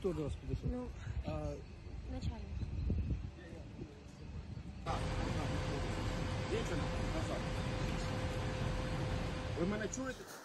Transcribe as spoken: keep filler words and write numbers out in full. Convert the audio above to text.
Хто до вас підійшов? Ну, А, начальник. Дівчина, назад. Ви мене чуєте?